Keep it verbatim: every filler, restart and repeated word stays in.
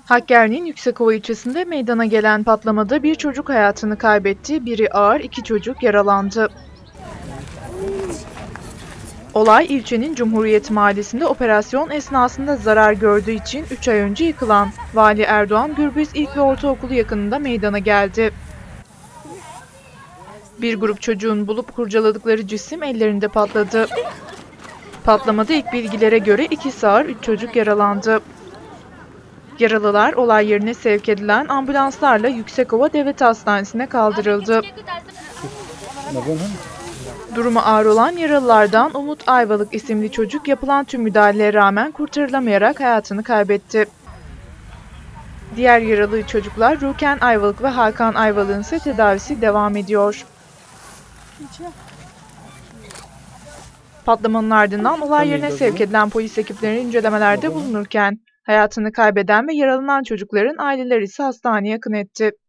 Hakkari'nin Yüksekova ilçesinde meydana gelen patlamada bir çocuk hayatını kaybetti, biri ağır, iki çocuk yaralandı. Olay ilçenin Cumhuriyet Mahallesi'nde operasyon esnasında zarar gördüğü için üç ay önce yıkılan Vali Erdoğan Gürbüz İlk ve Ortaokulu yakınında meydana geldi. Bir grup çocuğun bulup kurcaladıkları cisim ellerinde patladı. Patlamada ilk bilgilere göre iki ağır, üç çocuk yaralandı. Yaralılar olay yerine sevk edilen ambulanslarla Yüksekova Devlet Hastanesi'ne kaldırıldı. Durumu ağır olan yaralılardan Umut Ayvalık isimli çocuk yapılan tüm müdahalelere rağmen kurtarılamayarak hayatını kaybetti. Diğer yaralı çocuklar Ruken Ayvalık ve Hakan Ayvalık'ın ise tedavisi devam ediyor. Patlamanın ardından olay yerine sevk edilen polis ekipleri incelemelerde bulunurken hayatını kaybeden ve yaralanan çocukların aileleri ise hastaneye yakın etti.